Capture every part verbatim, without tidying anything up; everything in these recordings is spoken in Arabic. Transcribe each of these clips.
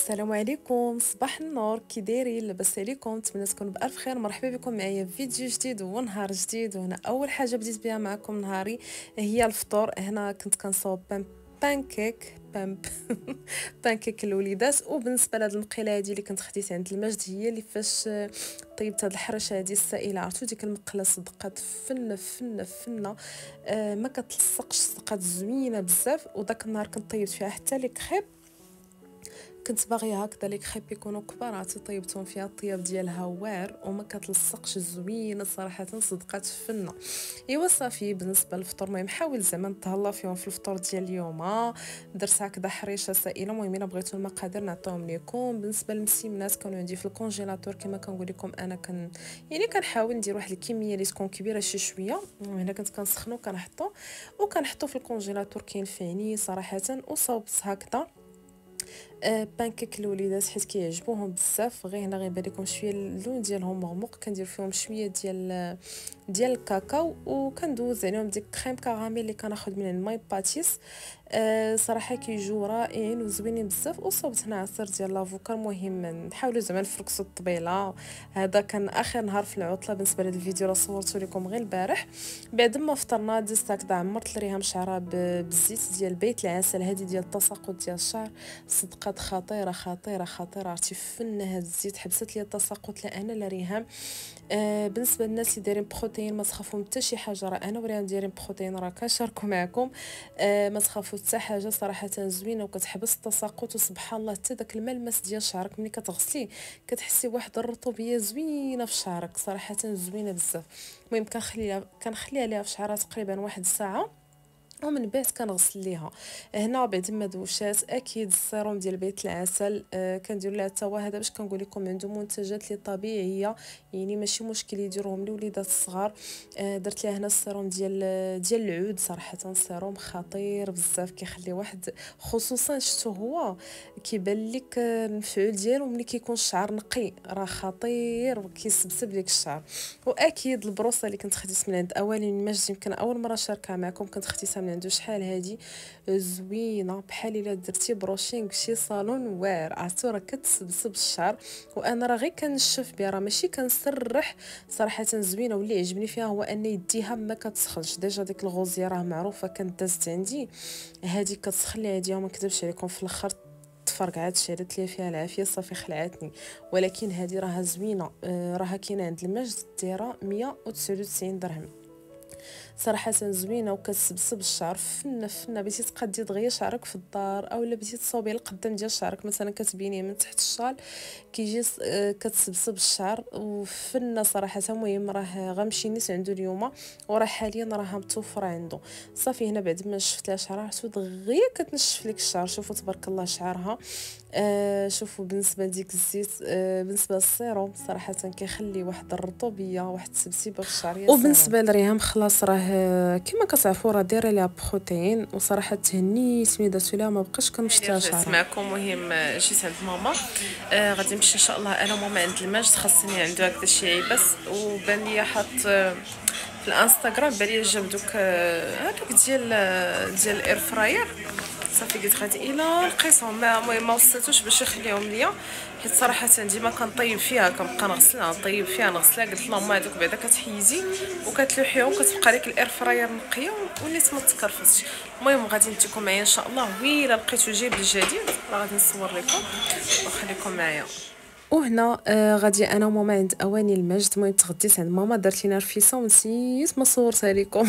السلام عليكم، صباح النور. كي دايرين؟ لاباس عليكم؟ نتمنى تكونوا بالف خير. مرحبا بكم معايا في فيديو جديد ونهار جديد. وهنا اول حاجه بديت بها معكم نهاري هي الفطور. هنا كنت كنصاوب بان بانكيك بان بانكيك الوليدات. وبالنسبه لهاد المقيله هادي اللي كنت خديت عند المجد، هي اللي فاش طيبت هاد الحرشه هادي السائله، عرفتوا ديك المقله صدقات فنه فنه فنه آه ما كتلصقش، صدقات زوينه بزاف. وداك النهار كنت طيبت فيها حتى لي كريب، كنت باغيه هكذا لي كريب يكونوا كبار، عرفتي طيبتهم فيها الطياب ديالها واعر وما كتلصقش، زوينه صراحه صدقات فنه. ايوا صافي بالنسبه للفطور، المهم حاول زعما نتهلا فيهم في الفطور ديال اليوم. درت هكذا حريشه سائله. المهم الا بغيتوا المقادير نعطيهم لكم. بالنسبه للمسيمنات كانوا عندي في الكونجيلاتور، كما كنقول لكم انا كن يعني كنحاول ندير واحد الكميه اللي تكون كبيره شي شويه. هنا كنت كنسخنو كنحطو وكنحطو في الكونجيلاتور كينفعني صراحه. وصوبت هكذا أه بانكيك الوليدات حيت كيعجبوهم بزاف. غير هنا غيبان لكم شويه اللون ديالهم مغمق، كندير فيهم شويه ديال ديال الكاكاو وكندوز عليهم ديك كريم كراميل اللي كناخذ من ماي باتيس. أه صراحه كيجيو رائعين وزوينين بزاف. وصوبت هنا عصير ديال لافوكا. المهم نحاولوا زعما نفركسوا الطبيله. هذا كان اخر نهار في العطله بالنسبه لهذا الفيديو، راه صورته لكم غير البارح. بعد ما فطرنا دزت هكذا عمرت ليها شعرها بالزيت ديال بيت العسل، هذه ديال التساقط ديال الشعر. صدقات خطيره خطيره خطيره، عرفتي فن هاد الزيت حبست لي التساقط لا انا لا ريهام. آه بالنسبه للناس اللي دايرين بروتين ما تخافوا حتى شي حاجه، راه انا وريهام دايرين بروتين، راه كنشاركوا معكم. آه ما تخافوا حتى حاجه، صراحه زوينه وكتحبس التساقط. وسبحان الله حتى داك الملمس ديال شعرك ملي كتغسليه كتحسي واحد الرطوبيه زوينه في شعرك، صراحه زوينه بزاف. المهم كنخليها كنخليها ليها في شعرها تقريبا واحد الساعه ومن بعد كنغسل ليها. هنا بعد ما دوشات اكيد السيروم ديال بيت العسل آه كندير لها حتى هو هذا باش كنقول لكم عنده منتجات لي طبيعيه، يعني ماشي مشكل يديروهم لوليدات الصغار. آه درت لها هنا السيروم ديال ديال العود، صراحه سيروم خطير بزاف كيخلي واحد، خصوصا شتو هو كيبان لك المفعول ديالو ملي كيكون الشعر نقي، راه خطير وكيسبسب لك الشعر. واكيد البروصه اللي كنت خديت من عند اواني المجد، يمكن اول مره شاركها معكم، كنت خديتها من عنده شحال هادي زوينه بحال الا درتي بروشينغ شي صالون واعر، عرفتوا راه كتسبسب الشعر. وانا راه غير كنشف بها، راه ماشي كنسرح. صراحه زوينه. واللي عجبني فيها هو ان يديها ما كتسخنش. ديجا ديك الغوزيه راه معروفه كانت دازت عندي، هذه كتسخن لي هادي وما كذبش عليكم في الاخر تفرقعات شالت لي فيها العافيه صافي خلعتني. ولكن هذه راها زوينه. آه راها كاينه عند المجد دايره مية وتسعة وتسعين درهم، صراحه زوينه وكتسبسب الشعر فنه فنه. بغيتي تقادي دغيا شعرك في الدار اولا بغيتي تصاوبي القدام ديال شعرك مثلا كتبينيه من تحت الشال كيجي كتسبسب الشعر وفنه صراحه. المهم راه غنمشي نيت عنده اليوم وراه حاليا راها متوفره عنده. صافي هنا بعد ما شفت لها شعرها عرفتو دغيا كتنشف لك الشعر. شوفوا تبارك الله شعرها. آه شوفوا بالنسبه لديك الزيت، آه بالنسبه للسيروم صراحه كيخلي واحد الرطوبيه واحد التسبسيبه في الشعر. يا وبالنسبه لريهام خلاص راه كما كتعرفوا راه دايره ليها بروتين، وصراحه تهنيت ملي درت لها ما بقاش كنشتها شعرها. معكم مهم جيت عند ماما. آه غادي نمشي ان شاء الله انا وماما عند المجد، خاصني عنده هكذا شي عيبس. وبان لي حاط آه في الانستغرام بان لي جاب دوك هذوك آه ديال آه ديال الاير فراير. صافي قلت غادي الا لقيتهم ما المهم ما وصلتوش باش يخليهم ليا، حيت صراحه ديما كنطيب فيها كنبقى نغسلها نطيب فيها نغسلها. قلت لهم هذوك بعدا كتحيدي وكتلوحيهم كتبقى لك الاير فراير نقيه وليت ما تكرفسش. المهم غادي نديكم معايا ان شاء الله، ويلا لقيتو جايب الجديد راه غادي نصور لكم وخليكم معايا. وهنا آه غادي انا وماما عند اواني المجد. المهم تغديت عند ماما دارت لينا رفيسه ونسيت ما صورتها لكم.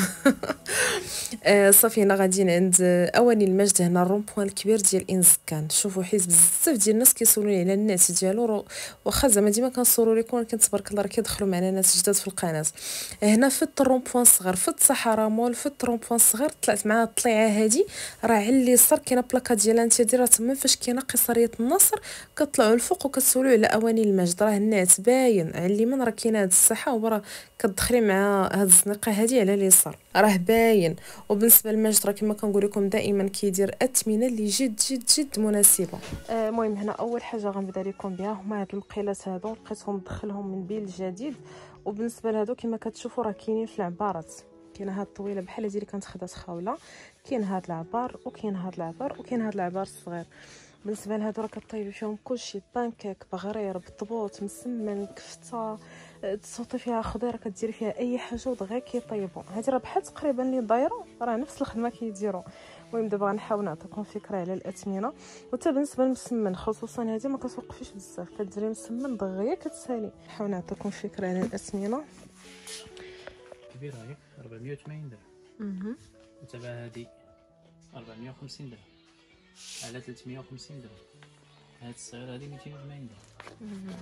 آه صافي هنا غاديين عند اواني المجد. هنا الرومبوان الكبير ديال انزكان. شوفوا حيت بزاف ديال الناس كيسولوني على الناس ديالو، واخا زعما ديما كنصوروا لكم ولكن تبارك الله راه كيدخلوا معنا ناس جداد في القناه. هنا في الرومبوان الصغير في الصحراء مول في الرومبوان الصغير طلعت مع الطليعه هادي، راه على اليسار كاينه بلاكه ديال انتي راه تما فاش كاينه قصريه النصر كطلعوا الفوق وكتسولوا على اواني المجد. راه الناس باين على اليمين راه كاينه هاد الساحه وراه كتدخلي مع هاد الزنقه هادي على اليسار راه باين. وبالنسبه للمجد راه كما كنقول لكم دائما كيدير اثمنه اللي جد جد جد مناسبه. المهم آه هنا اول حاجه غنبدا لكم بها هما هاد المقيلات هادو، لقيتهم مدخلهم من بيل جديد. وبالنسبه لهادو كما كتشوفوا راه كاينين في العبارات، كاينه هاد الطويله بحال هذه اللي كانت خدات خاوله، كاين هاد العبار وكاين هاد العبار وكاين هاد العبار الصغير. بالنسبه لهادو راه كطيبي فيهم كلشي، بانكيك، بغرير، بطبوط، مسمن، كفته، تصوطي فيها خضيره، كديري فيها اي حاجه ودغيا كيطيبوا. هادي راه بحال تقريبا اللي دايره راه نفس الخدمه كيديروا. المهم دابا غنحاول نعطيكم فكره على الاثمنه. وحتى بالنسبه للمسمن خصوصا هادي ما كتوقفيش بزاف، كديري مسمن دغيا كتسالي. نحاول نعطيكم فكره على الاثمنه. كبيره هيك أربعمية وثمانين درهم. اها وتبع هادي أربعمية وخمسين درهم على ثلاثمية وخمسين درهم. هاد الصغيره هادي ميتين وثمانين درهم.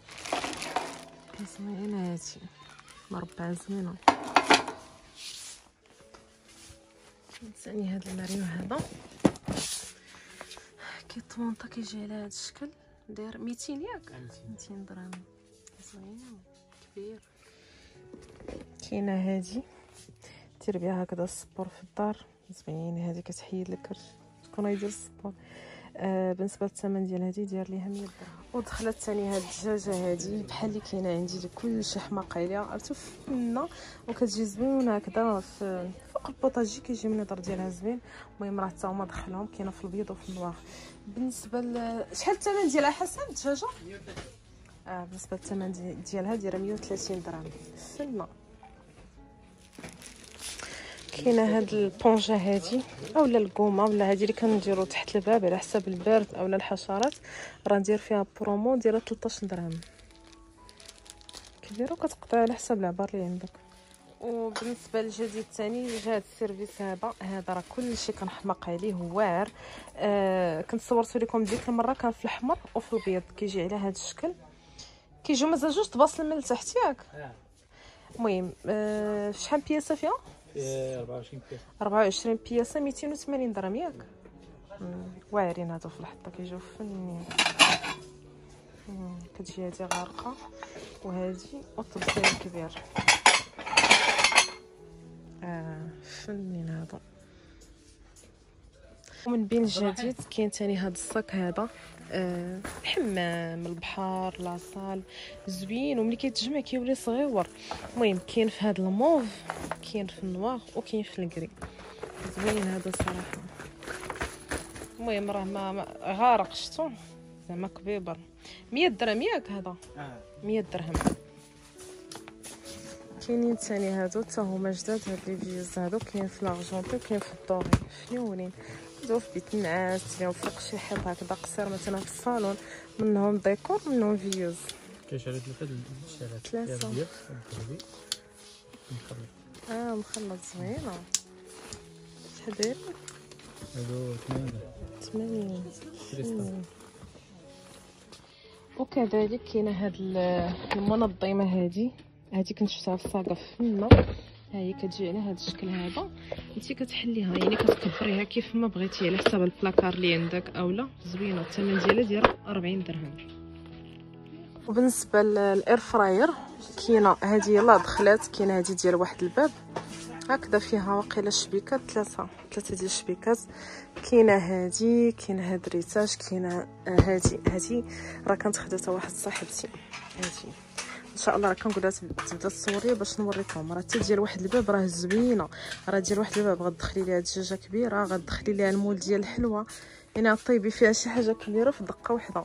زوينه هادي مربعه زوينه. ثاني هاد الماريو هذا كيطمونطا كيجي على هاد الشكل داير ميتين ياك ميتين درهم. زوين كبير. كاينه هادي دير بها هكذا السبور في الدار، زوينه هادي كتحيد الكرش شكون غيدير السبور. آه بالنسبه للثمن ديال هادي داير ليها مية درهم. ودخلت ثاني هاد الدجاجه هادي بحال اللي كاينه عندي دي كلشي حماق عليها، عرفتو فنه وكتجي زوينه هكذا في فوق البوطاجي كيجي منظر ديالها زوين. المهم راه حتى هما دخلهم كاينه في البيض وفي النوار. بالنسبه ل شحال الثمن ديالها حسن الدجاجه؟ اه بالنسبه للثمن ديالها دايره مية وثلاثين درهم فنه. كاينه هاد البونجه هادي اولا الكومه ولا هادي اللي كنديرو تحت الباب على حساب البرد اولا الحشرات، راه ندير فيها برومو دايره ثلاثطاش درهم كبيره وكتقطع على حساب العبار اللي عندك. وبالنسبه للجديد الثاني جا هاد السيرفيس هذا هذا راه كلشي كنحماق عليه واعر. آه كنت صورت لكم ديك المره كان في الاحمر وفي الابيض كيجي على هاد الشكل، كيجيو مازال جوج طباصل من التحت ياك. المهم آه شحال بياسه فيها؟ أربعة وعشرين بياسه. أربعة وعشرين بياسه ميتين وثمانين درهم ياك. واعرين هادو في الحطه كيجيو فنين. كتجي هادي غارقه وهادي والطبسيل الكبير. اه فنين هذا. ومن بين الجديد كاين ثاني هذا الصاك هذا آه الحمام البحر لاصال زوين وملي كيتجمع كيولي صغيور. المهم كاين في هذا الموف كاين في النواغ وكاين في الكري. زوين هذا صراحه. المهم راه ما غارق شفتو زعما كبيبر. مية درهم ياك هذا؟ اه مية درهم. كاينين ثاني هادو حتى هما جداد هاد لي فيوز هادو كاين في لارجونتي وكاين في الدوري فنيونين. هادو في بيت النعاس تبيعو فوق شي حيط هكذا قصير مثلا في الصالون، منهم ديكور منهم فيوز. كيشري ثلاثه الشارات ثلاثه ديال الذهبي مخلط. اه مخلط زوينه. شحال داير؟ هادو ثمانين ثمانين. وكذلك كاينه هاد المنظمه هادي هادي كنت شفتها في الصاقه فما، ها هي كتجي على هذا الشكل هذا، انت كتحليها يعني كتكبريها كيف ما بغيتي على حسب البلاكار اللي عندك اولا. زوينه الثمن ديالها دايره أربعين درهم. وبالنسبه للاير فراير كاينه هذه يلاه دخلات، كاينه هذه ديال واحد الباب هكذا فيها واقيلا شبيكات ثلاثه ثلاثه ديال الشبيكات. كاينه هذه كاينه هاد ريتاج كاينه هذه هذه راه كانت خداتها واحد صاحبتي هذه ان شاء الله راه كنقول لها تبدا تصور لي باش نوريكم. راه حتى ديال واحد الباب راه زوينه، راه ديال واحد الباب غتدخلي ليها دجاجه كبيره غتدخلي ليها المول ديال الحلوه، يعني غطيبي فيها شي حاجه كبيره في دقه واحده.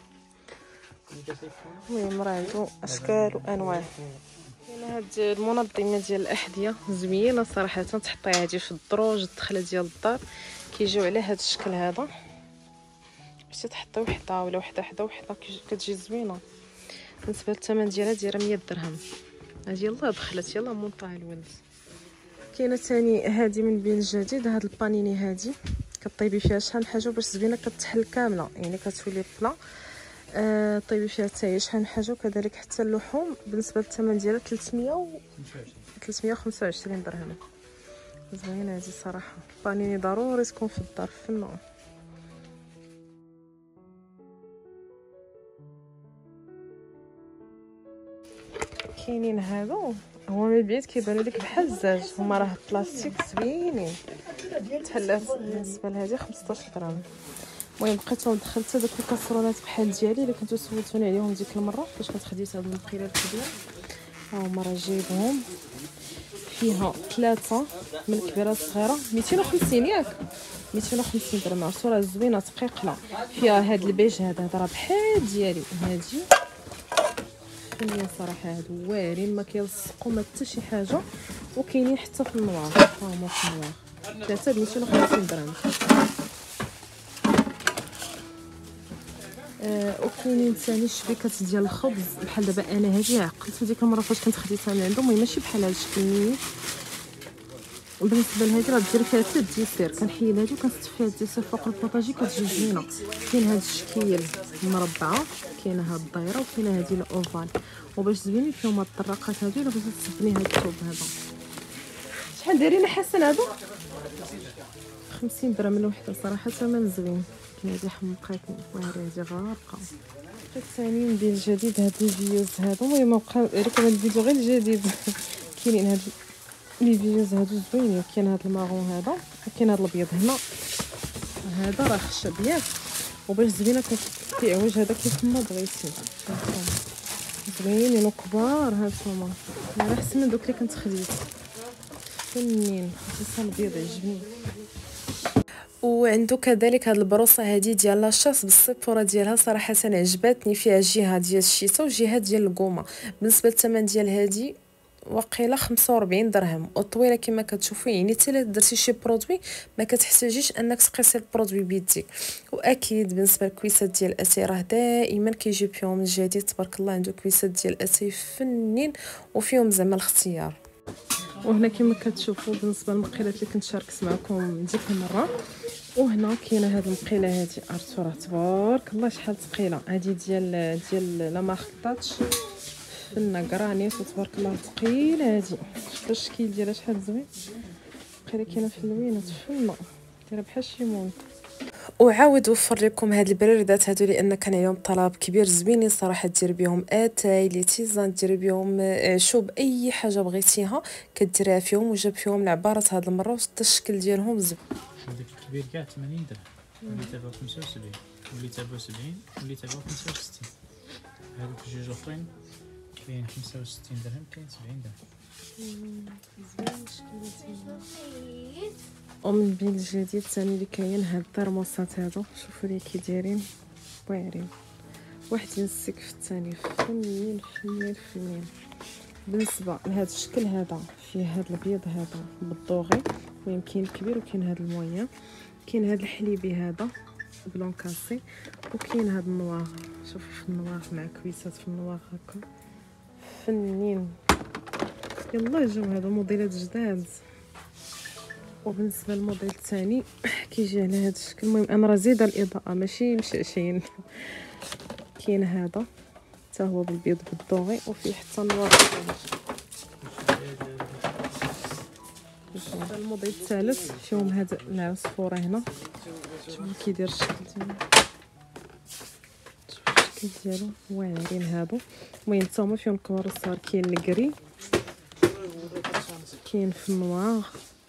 المهم راه عنده اشكال وانواع. كاينه هاد المنظمه ديال الاحذيه زوينه صراحه، تحطيها هادي في الدروج الدخله ديال الدار كيجيو على هاد الشكل هذا باش تحطي وحده ولا وحده حدا وحده كتجي زوينه. بالنسبه للثمن ديالها دايره مية درهم. هذه يلاه دخلت يلاه مونطاع الولد. كاينه ثاني هذه من بين الجديد هاد البانيني هذه كطيبي فيها شحال حاجه باش زوينه كتحل كامله يعني كتولي بلا آه طيبي فيها حتى هي شحال حاجه. وكذلك حتى اللحوم بالنسبه للثمن ديالها ثلاثمية وخمسة وعشرين درهم. زوينه هذه صراحه. البانيني ضروري تكون في الدار فنه. كاينين هادو هو من بعيد كيبانوا لك بحال الزاج، هما راه بلاستيك زوينين. تحلات بالنسبه لهذه خمسطاش درهم. المهم بقيتهم دخلت داك الكاسرونات بحال ديالي اللي كنتو سولتوني عليهم ديك المره فاش كنت خديت هاد المقيله الكبيره. ها هما راه جايبهم فيها ثلاثه من الكبيره الصغيره ميتين وخمسين ياك. ميتين وخمسين درهم. عرفتو راه زوينه تقيقله فيها هاد البيج هذا هذا راه بحال ديالي هادي فنين صراحه. هادو واعرين ما كيلصقوا ما حتى شي حاجه وكاينين حتى في النوار. ها هما في النوار ثلاثه ب ميتين وخمسين درهم. آه وكاينين ثاني شبيكات ديال الخبز بحال دابا انا هادي عقلت ديك المره فاش كنت خديتها من عندهم، هي ماشي بحال هاد الشكل نيت. وبالنسبه لهادي راه دير فيها حتى الديسير، كنحيد هادي وكنصب فيها الديسير فوق البوطاجي كتجي زوينه. كاين هاد الشكل مربعه، كاينه هاد الدايره وكاينه هادي الاوفال. وباش زوينين فيهم هاد الطراقات هادو الا بغيتي تسبني هاد الثوب هذا. شحال دايرين حسن هادو؟ خمسين درهم الوحده صراحه ثمن زوين. كاين هادي حمقاتني وهادي هادي غارقه. الثاني ندير الجديد هاد الفيوز هادو. المهم بقى لكم هاد الفيديو غير الجديد. كاينين هاد لي فيوز هادو زوينين. كاين هاد المارون هذا وكاين هاد الابيض هنا. هذا راه خشب ياك وباش زوينه كيعوج هذا كيف ما بغيتي. زوينين وكبار هانتوما، راه احسن من دوك اللي كنت خديت. فنين خصوصا الابيض عجبني. وعنده كذلك هاد البروصه هذه ديال لاشاس بالسيبوره ديالها صراحه عجبتني. فيها جهه ديال الشيتا وجهه ديال الكومه. بالنسبه للثمن ديال هذه وقيله خمسة وربعين درهم وطويله كما كتشوفوا. يعني حتى الا درتي شي برودوي ما كتحتاجيش انك تقيسي البرودوي بيديك. واكيد بالنسبه للكويسات ديال الاتاي راه دائما كيجي فيهم الجديد تبارك الله. عنده كويسات ديال الاتاي فنين وفيهم زعما الاختيار. وهنا كما كتشوفوا بالنسبه للمقيلات اللي كنت شاركت معكم ديك المره. وهنا كاينه هاد المقيله هادي عرفتوا راه تبارك الله شحال ثقيله. هادي ديال ديال لا مارك تاتش فنه كرانيت وتبارك الله ثقيله. هادي شفتوا الشكل ديالها شحال زوين. بقيله كاينه في اللوينات فنه دايره بحال شيمون. وعاود وفر لكم هاد البريدات هادو لان كان عليهم طلب كبير زوينين صراحه. دير بهم اتاي لي تيزان، دير بهم عشوب، اي حاجه بغيتيها كديريها فيهم. وجاب فيهم العبارات هاد المره وحتى الشكل ديالهم زوين. هذاك الكبير كاع ثمانين درهم، واللي تابعو خمسة وسبعين، واللي تابعو سبعين، واللي تابعو خمسة وستين. هذوك الجوج اخرين كاين خمسة وستين درهم، كاين سبعين درهم. ومن بين الجديد ثاني اللي كاين هاد الترموسات هادو. شوفوا لي كي دايرين واعرين، واحد ينسك في الثاني فنين فنين فنين. بالنسبه لهذا الشكل هذا فيه هذا الابيض هذا بالدوغي ويمكن الكبير وكاين هذا المويان. كاين هذا الحليبي هذا بلون كاسي وكاين هذا النوار. شوفوا في النوار مع كويسات في النوار هكا فنين. يلا جاو هذا موديلات جداد. وبالنسبه للموديل الثاني كيجي على هذا الشكل. المهم انا راه زايده الاضاءه ماشي مشعشين. كاين هذا حتى هو بالبيض بالدوغي وفيه حتى النوار. الموديل الثالث فيهم هذا العصفوره هنا. شوفوا كيدير الشكل ديالو، شوفوا الشكل ديالو واعرين هادو. المهم حتى هما فيهم الكبار والصغار. كاين الكري، كاين في النوار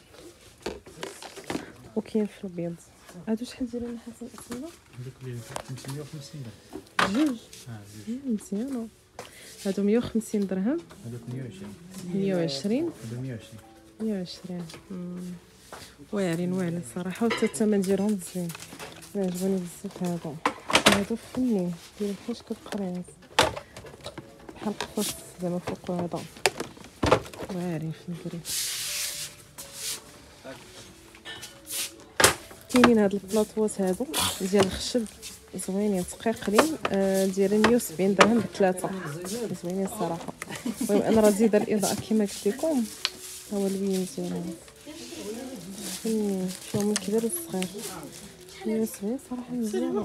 وكاين في الابيض. هادو شحال دايرين حسن اسمنا؟ هذوك اللي خمسمية وخمسين درهم جوج. اه جوج مزيانه. هادو مية وخمسين درهم. هذوك مية وعشرين. مية وعشرين. هذو مية وعشرين. مية وعشرين واعرين واعرين صراحه. وحتى الثمن ديالهم زوين عجبوني بزاف. هادو هادو فنين دايرين بحال شكل قريص بحال قفص زعما فوق. هذا واعرين في الكري. كاينين هاد البلاطوات هادو ديال الخشب زوينين ثقيقلين. آه دايرين مية وسبعين درهم بثلاثه زوينين الصراحه. المهم انا راه زايده الاضاءه كما قلت لكم. ها هو الوين ديالهم فنين فيهم الكبير والصغير. مية وسبعين صراحه مزيانه.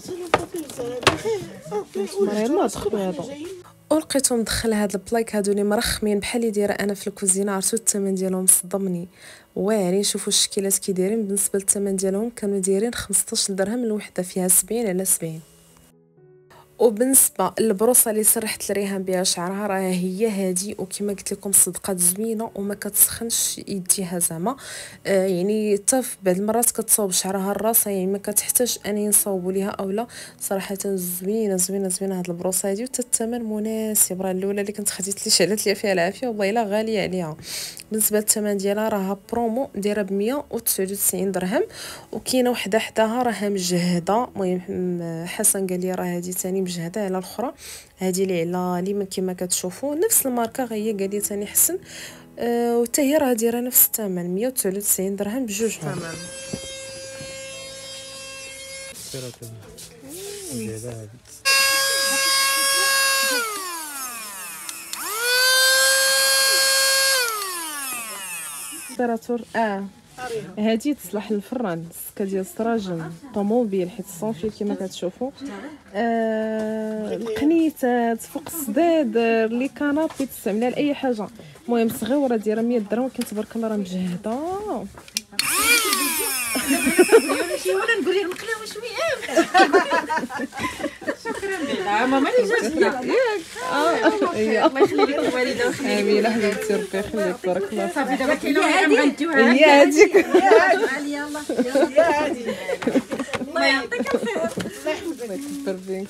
يلا دخلوا هذا. ولقيتهم مدخل هاد البلايك هادو اللي مرخمين بحال اللي دايره انا في الكوزينه. عرفتوا الثمن ديالهم صدمني واعرين. شوفوا الشكيلات كي دايرين. بالنسبه للثمن ديالهم كانوا دايرين خمسطاش درهم الوحده، فيها سبعين على سبعين. وبالنسبه للبروصه اللي سرحت لريهام بها شعرها راه هي هادي. وكما قلت لكم صدقات زوينه وما كتسخنش يديها زعما. آه يعني حتى في بعض المرات كتصاوب شعرها الراس يعني ما كتحتاج اني نصاوبوا ليها اولا. صراحه زوينه زوينه زوينه هاد البروصه هادي. وحتى الثمن مناسب. راه الاولى اللي كنت خديت لي شعلت لي فيها العافيه والله الا غاليه عليها. بالنسبه للثمن ديالها راها برومو دايره ب مية وتسعة وتسعين درهم. وكاينه وحده حداها راها مجهده، المهم حسن قال لي راه هذه ثاني مجهده على الاخرى، هذه اللي على اللي من كما كتشوفوا نفس الماركه هي قال لي ثاني حسن. أه وحتى هي راه دايره نفس الثمن مية وتسعة وتسعين درهم بجوجهم. تمام. سيراتور مجهده هذه. سيراتور اه هادي تصلح للفران، السكه ديال السراجم طوموبيل، حيت الصونفيل كما كتشوفوا. آه القنيتات فوق الصدادر لي كانابي تستعملها لاي حاجه. المهم صغيره دايره مية درهم، ولكن تبارك الله راه مجهده. شي ولا نقول لك مقلاوه شويه. شكرا ماما اللي جات ليا ياك اه الله يخلي لك الوالده ويخلي امين حبيبتي ربي يخليك تبارك الله. صافي دابا كاينه واحده غنديوها هي هذيك عليا الله يا هادي الله يعطيك الخير الله يحفظك يكبر فيك.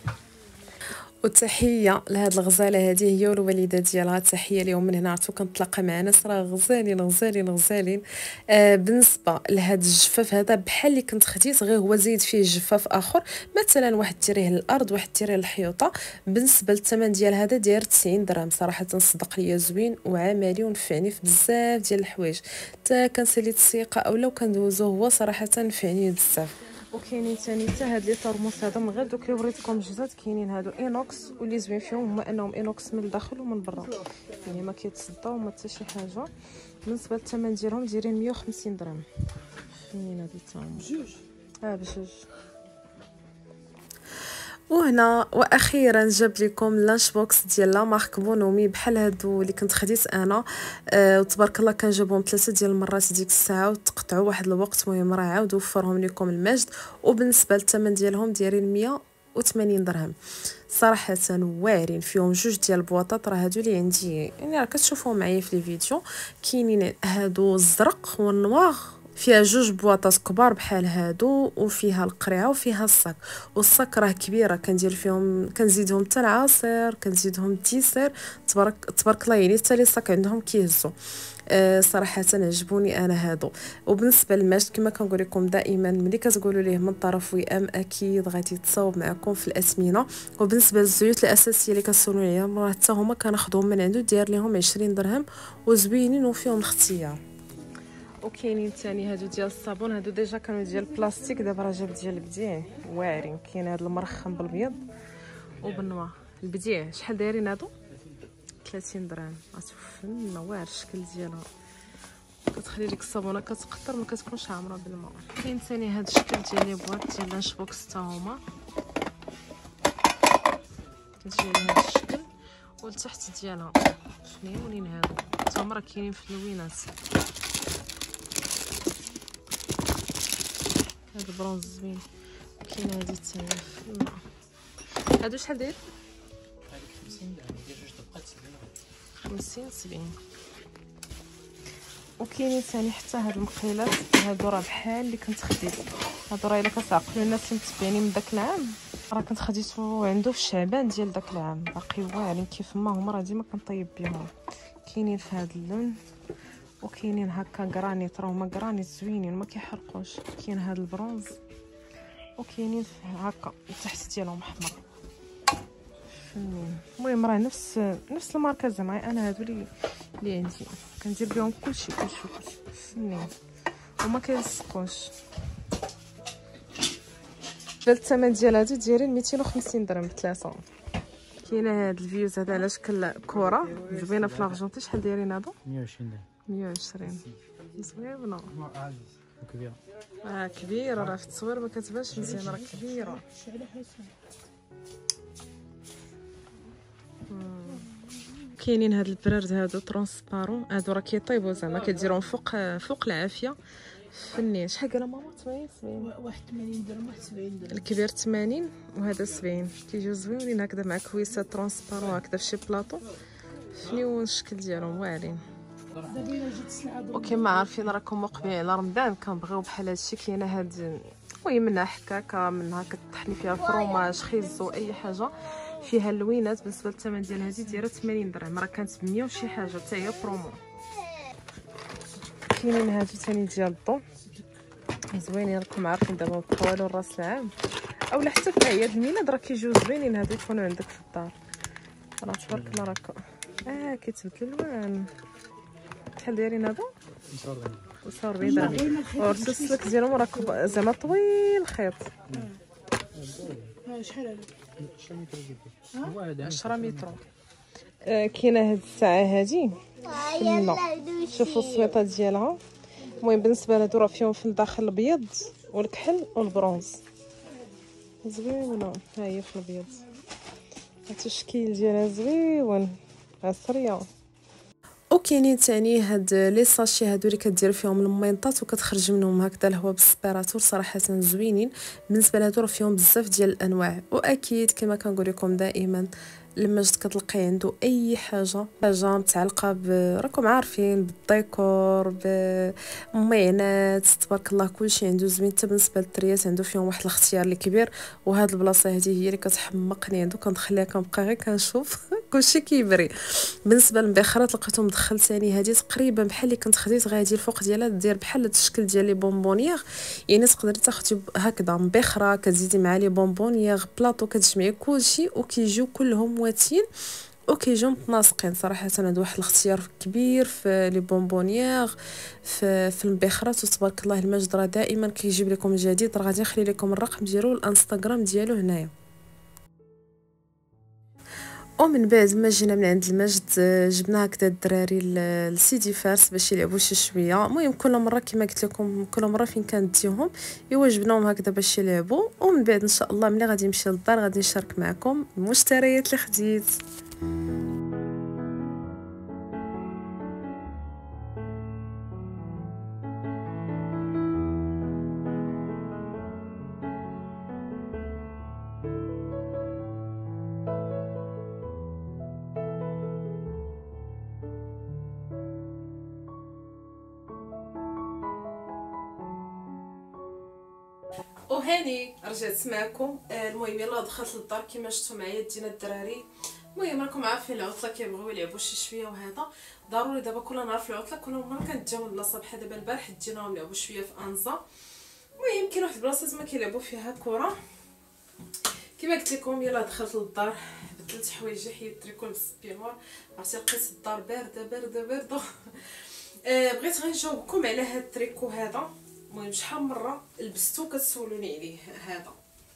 وتحيه لهاد الغزاله هذه هي والوالده ديالها، تحيه لهم من هنا. عرفتوا كنتلاقى مع ناس راه غزالين غزالين غزالين. آه بالنسبه لهاد الجفاف هذا بحال اللي كنت خديت، غير هو زيد فيه جفاف اخر، مثلا واحد ديريه للارض واحد ديريه للحيوطه. بالنسبه للثمن ديال هذا داير تسعين درهم، صراحه صدق ليا زوين وعملي ونفعني في بزاف ديال الحوايج، حتى كنساليت السيقه اولا وكندوزو هو صراحه نفعني بزاف. وكاينين ثاني حتى هاد لي طرموس هذا من غير دوك اللي وريتكم جداد، كاينين هادو اينوكس، واللي زوين فيهم هما انهم اينوكس من الداخل ومن برا، يعني ما كيتصداو ما حتى شي حاجه. بالنسبه للثمن ديالهم دايرين مية وخمسين درهم. فين هادي تاهم بجوج اه بجوج. وهنا واخيرا جاب لكم لانش بوكس ديال لا مارك بونومي بحال هادو اللي كنت خديت انا. أه وتبارك الله كنجيبهم ثلاثه ديال المرات ديك الساعه وتقطعوا واحد الوقت، المهم راه عاود وفرهم لكم المجد. وبالنسبه للثمن ديالهم دايرين مية وثمانين درهم، صراحه واعرين فيهم جوج ديال البواطات. راه هادو اللي عندي يعني راه كتشوفوا معايا في لي فيديو، كاينين هادو الزرق والنواغ، فيها جوج بواطات كبار بحال هادو، وفيها القريعه وفيها الصاك. والصاك راه كبيره، كندير فيهم كنزيدهم حتى العصير، كنزيدهم التيسير، تبارك تبارك الله، يعني حتى لي الصاك عندهم كيهزوا. أه صراحه عجبوني انا هادو. وبالنسبه للمجد كما كنقول لكم دائما ملي كتقولوا ليه من طرف وئام اكيد غادي تصاوب معكم في الاثمنه. وبالنسبه للزيوت الاساسيه اللي كتسولوا عليهم راه حتى هما كناخذهم من عنده، داير لهم عشرين درهم وزوينين وفيهم الاختيار. وكاينين ثاني هادو ديال الصابون، هادو ديجا كانوا ديال البلاستيك، دابا راه جاب ديال البديع واعرين. كاين هاد المرخم بالبيض وبالنوار. البديع شحال دايرين هادو؟ ثلاثين درهم. غتشوف واعر الشكل ديالها، كتخلي ديك الصابونه كتقطر ما كتكونش عامره بالماء. كاين ثاني هاد الشكل ديال لي بواط ديال لانش بوكس حتى هما كتجي هاد الشكل، والتحت ديالها شنيونين هادو حتى هما راه كاينين في اللوينات. هاد البرونز زوين. كاين هادي حتى هي هادو شحال داير؟ خمسين سبعين. وكاينين ثاني حتى هاد المقيلات هادو راه بحال اللي كنت خديت، هادو راه الا كتعقلوا الناس اللي متبعيني من داك العام راه كنت خديتو عنده في شعبان ديال داك العام، باقي واعرين كيف ما هما، راه ديما كنطيب بهم. كاينين في هاد اللون وكاينين هكا غرانيت، راه هما غرانيت زوينين ما كيحرقوش. كاين هاد البرونز وكاينين هكا التحت ديالهم احمر. المهم راه نفس نفس الماركه زعما، انا هادو اللي اللي عندي كندير بهم كلشي كلشي كلشي فنين وما كيلصقوش. الثمن ديال هادو دايرين ميتين وخمسين درهم بثلاثه. كاينه هاد الفيوز هذا على شكل كره زوينه في لارجونتي، شحال دايرين هادو؟ مية وعشرين درهم. مية وعشرين زوينه كبيره. اه كبيره، راه في التصوير ما كتبانش مزيان، راه كبيره. كاينين هاد البرارد هادو ترونسبارون، هادو راه كيطيبوا زعما كديرهم فوق فوق العافيه فنين. شحال قال ماما؟ ثمانين سبعين. واحد ثمانين درهم واحد سبعين درهم. الكبير ثمانين وهذا سبعين. كيجيو زوينين هكذا مع كويسات ترونسبارون هكذا في شي بلاطو فنيون الشكل ديالهم واعرين. وكما عارفين راكم مقبلين على رمضان كنبغيو بحال هادشي. كاينه هاد المهم منها حكاكه، منها كطحني فيها فروماج خيزو اي حاجه فيها اللوينات. بالنسبه للثمن ديال هذه دايره ثمانين درهم، راه كانت ب مية وشي حاجه حتى هي برومو. وكاينين هادو ثاني ديال الضو زوينين، راكم عارفين دابا مبقى والو الراس العام اولا حتى في اعياد الميلاد راه كيجيو زوينين هادو يكونوا عندك في الدار. راه تبارك الله راك اه كيتبدل الالوان. شحال دايرين هادو؟ خمسة وأربعين درهم. ورث السلك ديالهم راه زعما طويل الخيط. شحال هذا؟ عشرة متر. آه كاينه هاد الساعه هادي لا شوفوا السويطه ديالها. المهم بالنسبه لهادو راه فيهم في الداخل الابيض والكحل والبرونز زوينه. ها هي في الابيض، التشكيل ديالها زويون عصريه. وكاينين ثاني هاد لي ساشي هادو اللي كدير فيهم المينطات وكتخرج منهم هكذا الهواء بالسبيراتور، صراحه زوينين. بالنسبه لهادو راه فيهم بزاف ديال الانواع. واكيد كما كنقول لكم دائما المجد كتلقي عنده اي حاجه حاجه متعلقه ب راكم عارفين بالديكور بالمعينات تبارك الله كلشي عنده زوين. حتى بالنسبه للدريات عنده فيهم واحد الاختيار اللي كبير. وهاد البلاصه هذه هي اللي كتحمقني عنده، كنخليها كنبقى غير كنشوف كلشي كيبري. بالنسبه للمبخرات لقيتهم دخل ثاني هذه تقريبا بحال اللي كنت خديت غادي الفوق ديالها دير بحال الشكل ديال لي بونبونيير، يعني تقدري تاخدي هكذا مبخره كتزيدي مع لي بونبونيير بلاطو كتجمعي كلشي وكيجيو كلهم مواتين وكيجيو متناسقين. صراحه هذا واحد الاختيار كبير في لي بونبونيير في في المبخرات. وتبارك الله المجد راه دائما كيجيب لكم جديد. راه غادي نخلي لكم الرقم ديالو الانستغرام ديالو هنايا. ومن بعد ما جينا من عند المجد جبنا هكذا الدراري لسيدي فارس باش يلعبوا شي شويه. المهم كل مره كما قلت لكم كل مره فين كنديهم ايوا جبناهم هكذا باش يلعبوا. ومن بعد ان شاء الله ملي غادي نمشي للدار غادي نشارك معكم المشتريات اللي خديت. وهاني رجعت معكم. المهم يلا دخلت للدار كما شفتوا معايا دينا الدراري. المهم راكم عارفين العطله كيبغيو يلعبوا شي شويه وهذا ضروري دابا كل نهار في العطله كل مره كنديهم للاصه. بحال دابا البارح ديناهم لعبوا شويه في انزا. المهم كاين واحد البلاصه ما كيلعبوا فيها كره كما قلت لكم. يلا دخلت للدار بدلت حوايجي حيدت التريكو بالسبيمور عرفتي لقيت الدار بارده بارده بارده. آه بغيت غير نجاوبكم على هاد التريكو هذا. المهم شحال مره لبستو كتسولوني عليه. هذا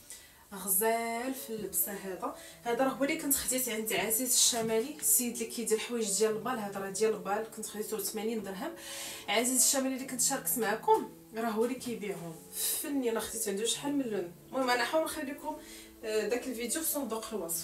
غزال في اللبسه. هذا هذا راه هو اللي كنت خديت عند عزيز الشمالي السيد اللي كيدير الحوايج ديال البال. هذا راه ديال البال كنت خديته ثمانين درهم. عزيز الشمالي اللي كنت شاركت معكم راه هو اللي كيبيعهم فني. انا خديت عنده شحال من لون. المهم انا نحاول نخلي لكم داك الفيديو في صندوق الوصف.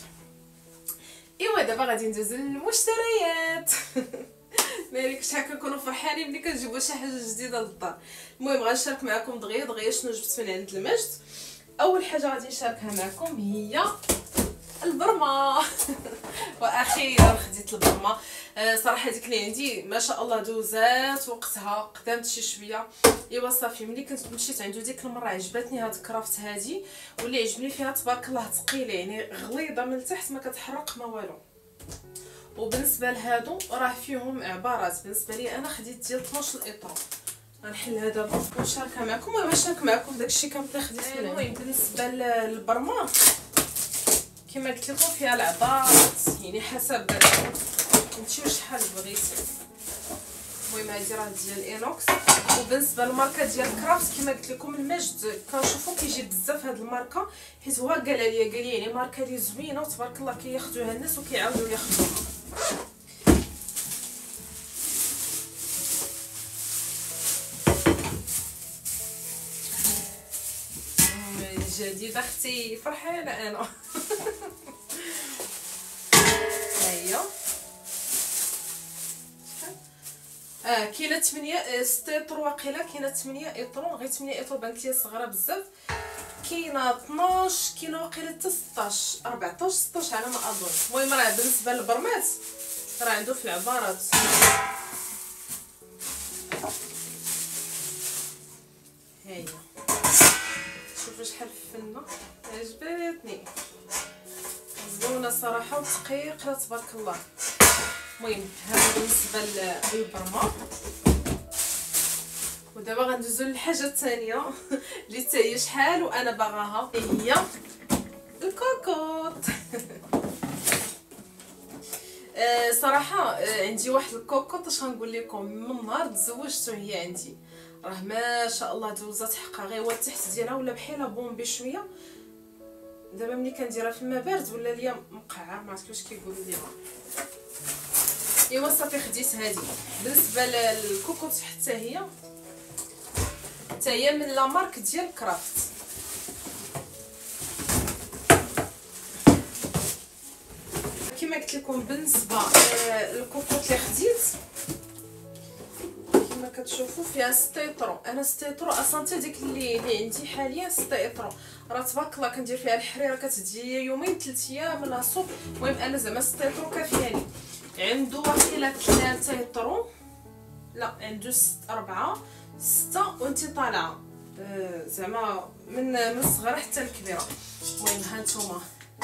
ايوا دابا غادي ندوز للمشتريات. مالك شحال كنكونوا فرحانين ملي كنجيبوا شي حاجه جديده للدار. المهم غنشارك معكم دغيا دغيا شنو جبت من عند المجد. اول حاجه غادي نشاركها معكم هي البرمه. واخيرا خديت البرمه. آه صراحه ديك اللي عندي ما شاء الله دوزات وقتها قدامت شي شويه. ايوا صافي ملي كنت مشيت عنده ديك المره عجبتني هاد الكرافت هادي. واللي عجبني فيها تبارك الله ثقيله يعني غليظه من التحت ما كتحرق ما والو. وبالنسبه لهادو راه فيهم عبارات. بالنسبه لي انا خديت ديال اثناش الاطار. غنحلها دابا ونشاركها معكم. المهم نشارك معكم داكشي كامل خديت منه. المهم بالنسبه للبرمه كما قلت لكم فيها العبارات يعني حسب نمشيو شحال بغيتي. المهم هذه راه ديال اينوكس. وبالنسبه للماركه ديال كرافت كما قلت لكم المجد كنشوفو كيجي بزاف هاد الماركه حيت هو قال لي قال لي يعني ماركه لي زوينه وتبارك الله كياخذوها الناس وكيعاودوا ياخذوها. جديده اختي فرحانه انا. هيا اه كاينه ثمانية ستة اطر واقيلا. كاينه ثمانية اطرون غير ثمانية اطر بانت لي صغيره بزاف. كاينه اثناش كاينه واقيلا حتى ستطاش أربعطاش ستطاش على ما اظن. المهم راه بالنسبه للبرمات راه عنده في العبارات. هيا شوفوا شحال فنه عجبتني زوينه صراحه وثقيله تبارك الله. المهم هذا بالنسبه للبرمه. ودابا غندوزو للحاجه الثانيه اللي حتى هي شحال وانا باغاها، هي الكوكوط. أه صراحه أه عندي واحد الكوكوط، اش غنقول لكم، من نهار تزوجت هي عندي، راه ما شاء الله دوزات حقها غير هو التحت ديالها ولا بحال بومبي شويه. دابا ملي كنديرها في الماء بارد ولا ليا مقعر، ما عرفت واش كيقولوا ليها. ايوا صافي خديت هذه. بالنسبه للكوكوط حتى هي حتى هي من لا مارك ديال كرافت. كما قلت لكم بالنسبه للكوكوط اللي خديت كما كتشوفوا فيها ستة اطرو. انا ستة اطرو اصلا ديك اللي اللي عندي حاليا ستة اطرو، راه تبارك الله كندير فيها الحريره كتجي يومين ثلاث ايام لا صوب. المهم انا زعما ستة اطرو كافياني. عنده واقيلا ثلاثة اطرو، لا عنده ست أربعة ستة وانت طالعه أه زعما من من الصغيره حتى الكبيره. المهم ها نتوما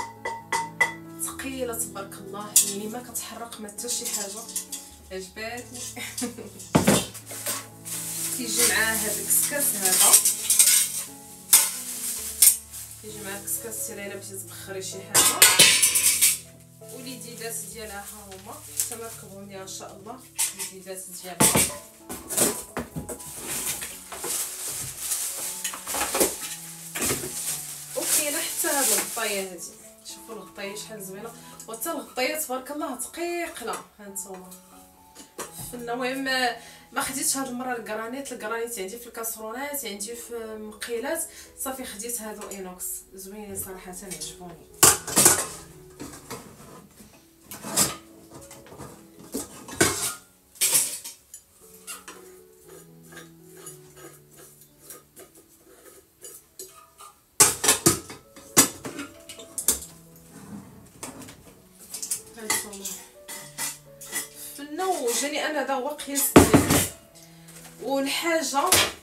ثقيله تبارك الله، يعني ما كتحرق ما حتى شي حاجه، عجباتني. كيجي معاه هذا الكسكاس، هذا كيجي معاه الكسكاس حتى الا بغيتي تبخري شي حاجه. وليديدات ديالها ها هما حتى ما ركبهم ليها ان شاء الله الوليدات ديالها. وكاينه حتى هاد الغطايه هادي، شوفوا الغطايه شحال زوينه، وحتى الغطايه تبارك الله تقيقله. ها نتوما المهم ما خديتش هاد المره الكرانيت. الكرانيت عندي في الكاسرونات، عندي في مقيلات، صافي خديت هادو اينوكس زوينين صراحه عجبوني. فنو جاني انا هذا هو قياس ديالي. والحاجه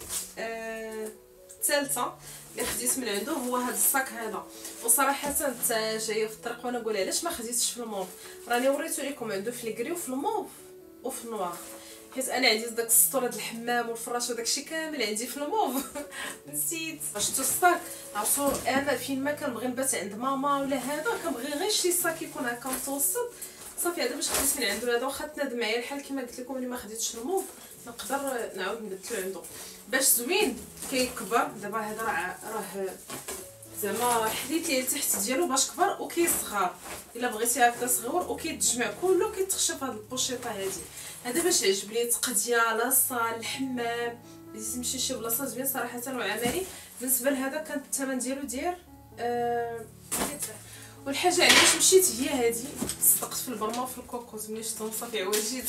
الثالثه آه اللي خديت من عنده هو هذا الصاك هذا. وصراحه حتى جايه في الطريق وانا نقول علاش ما خديتش في الموف، راني وريتو لكم عنده في ليغري وفي الموف وفي النوار، حيت انا عندي داك السطور د الحمام والفراش وداكشي كامل عندي في الموف. نسيت. شفتو الصاك، عرفتو انا فين ما كنبغي نبات عند ماما ولا هذا كنبغي غير شي صاك يكون هكا متوسط. صافي هذا باش خديت من عنده هذا، واخا تناد معايا الحال كما قلت لكم اللي ما خديتش الموف نقدر نعاود نبدلو عنده باش زوين كيكبر. دابا هذا راه راه زعما حديت ليه التحت ديالو باش كبر وكيصغر، الا بغيتي هكا صغيور وكيتجمع كله كيتخشى في هاد البوشيطه هادي. هذا باش عجبني تقديه لاصال الحمام، بديت تمشي شي بلاصه زوين صراحه. وعملي بالنسبه لهذا كان الثمن ديالو داير آه والحاجه علاش مشيت هي هذه. صدقت في البرمه وفي الكوكوز ملي شفتهم صافي عواجيت.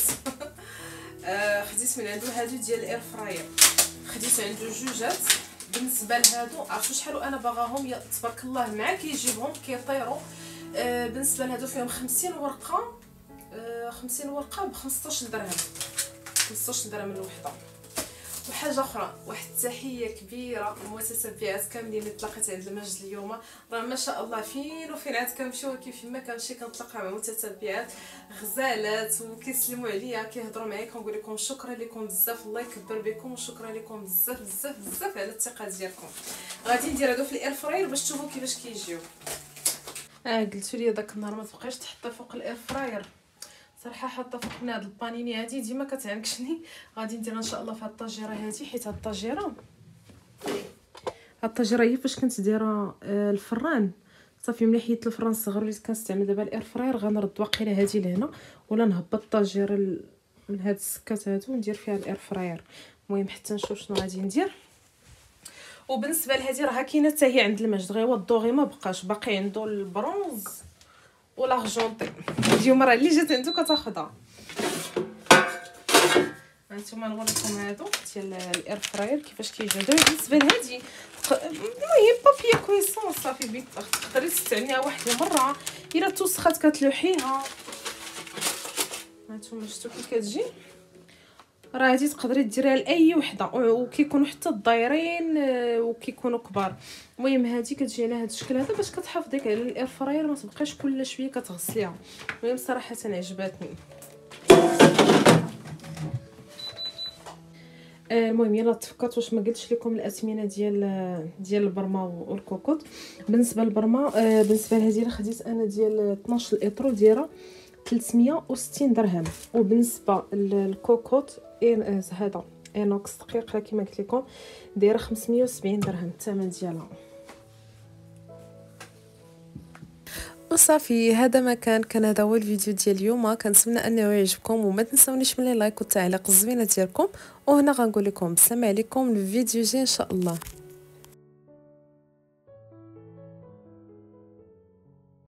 آه خديت من عنده هادو ديال الاير فراير، خديت عنده جوجات. بالنسبه لهادو عرفتوا شحال انا باغاهم، تبارك الله مع كيجيبهم كيطيروا. آه بالنسبه لهادو فيهم خمسين ورقه، آه خمسين ورقه ب خمسطاش درهم، خمسطاش درهم الوحده. وحاجه اخرى، واحد التحيه كبيره للمتتبعات كاملين اللي تلاقيت عند المجد اليوم. راه ما شاء الله فين وفين عاد كنمشيو كيف ما كنمشي كنتلاقى مع متتبعات غزالات وكيسلموا عليا كيهضروا معايا. كنقول لكم شكرا لكم بزاف، الله يكبر بكم، وشكرا لكم بزاف بزاف بزاف على الثقه ديالكم. غادي ندير هادو في الاير فراير باش تشوفوا كيفاش كيجيو. اه قلتوا لي داك النهار ما تبقايش تحطي فوق الاير فراير، صراحه حاطه فوق من هاد البانيني هادي ديما كتعنكشني. غادي نديرها ان شاء الله في هاد الطاجيره هادي، حيت هاد الطاجيره هاد الطاجيره هي فاش كنت دايره الفران. صافي ملي حيدت الفران الصغير وليت كنستعمل دابا الاير فراير، غنرد واقيلا هادي لهنا ولا نهبط الطاجيره من هاد السكات هادو وندير فيها الاير فراير. المهم حتى نشوف شنو غادي ندير. وبالنسبه لهادي راه كاينه حتى هي عند المجد، غير هو الدوغي ما بقاش، باقي عنده البرونز والارجونتي. اليوم راه اللي جات عنده كتاخذها. هانتوما نوريكم هادو ديال الاير فراير كيفاش كيجيو. بالنسبه لهادي المهم بابي كويسون صافي بيت تقدري تستعمليها واحد المره، الا توسخات كتلوحيها. هانتوما شفتوا كيف كتجي، راه هادي تقدري ديريها لاي وحده، وكيكونوا حتى الدايرين وكيكونوا كبار. المهم هادي كتجي على هذا الشكل هذا باش كتحافظيك على الاير فراير، ما تبقاش كل شويه كتغسليها. المهم صراحه عجباتني. آه، المهم يلا تفكرت واش ما قلتش لكم الاثمنه ديال ديال البرما والكوكوط. بالنسبه للبرما آه، بالنسبه لهذه اللي خديت انا ديال اثناش الاطرو دايره ثلاثمية وستين درهم. وبالنسبه للكوكوط إيه هذا انوكس دقيقه كما قلت لكم دايره خمسمية وسبعين درهم الثمن ديالها. وصافي هذا ما كان كان هذا هو الفيديو ديال اليوم. كنتمنى انه يعجبكم وما تنسونيش من لايك والتعليق الزوينه ديالكم. وهنا غنقول لكم السلام عليكم الفيديو جاي ان شاء الله.